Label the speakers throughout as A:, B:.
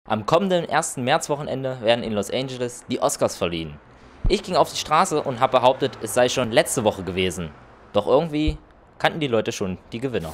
A: Am kommenden 1. Märzwochenende werden in Los Angeles die Oscars verliehen. Ich ging auf die Straße und habe behauptet, es sei schon letzte Woche gewesen. Doch irgendwie kannten die Leute schon die Gewinner.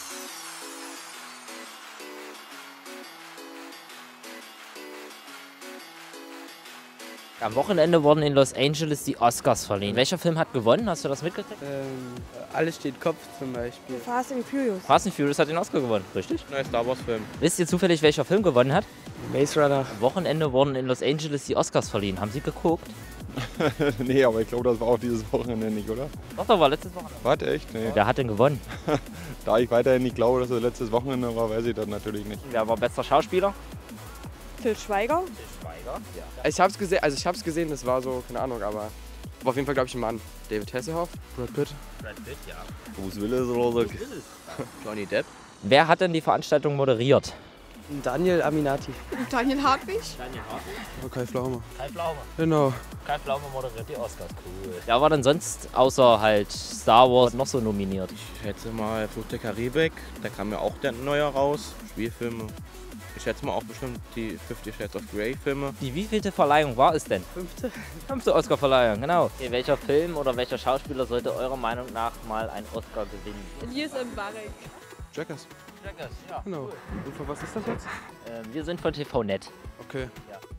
A: Am Wochenende wurden in Los Angeles die Oscars verliehen. Welcher Film hat gewonnen? Hast du das mitgekriegt?
B: Alles steht Kopf zum Beispiel.
C: Fast and Furious.
A: Fast and Furious hat den Oscar gewonnen, richtig?
B: Neuer Star Wars Film.
A: Wisst ihr zufällig, welcher Film gewonnen hat?
B: Maze Runner.
A: Am Wochenende wurden in Los Angeles die Oscars verliehen. Haben Sie geguckt?
D: Nee, aber ich glaube, das war auch dieses Wochenende nicht, oder?
A: Doch, war letztes Wochenende.
D: Was, echt? Nee.
A: Wer hat denn gewonnen?
D: Da ich weiterhin nicht glaube, dass es letztes Wochenende war, weiß ich das natürlich nicht.
A: Wer war bester Schauspieler?
C: Til Schweiger.
A: Schweiger, ja.
B: Ich hab's gesehen, das war so, keine Ahnung, aber war auf jeden Fall, glaube ich, ein Mann. David Hasselhoff, Brad Pitt,
A: Brad Pitt, ja.
D: Bruce Willis oder so.
B: Johnny Depp.
A: Wer hat denn die Veranstaltung moderiert?
B: Daniel Aminati.
C: Daniel Hartwig.
A: Daniel Hartwig.
B: Kai Pflaume.
A: Kai Pflaume.
B: Genau.
A: Kai Pflaume moderiert die Oscars, cool. Wer war denn sonst außer halt Star Wars noch so nominiert?
E: Ich schätze mal Fluch der Karibik, da kam ja auch der neue raus, Spielfilme. Ich schätze mal auch bestimmt die 50 Shades of Grey Filme.
A: Die wievielte Verleihung war es denn?
C: Fünfte.
A: Oscar-Verleihung, genau. Okay, welcher Film oder welcher Schauspieler sollte eurer Meinung nach mal einen Oscar gewinnen?
C: Elias Mbarek.
B: Jackers.
A: Jackers, ja.
B: Genau. Und von was ist das jetzt?
A: Wir sind von TV Net.
B: Okay.
A: Ja.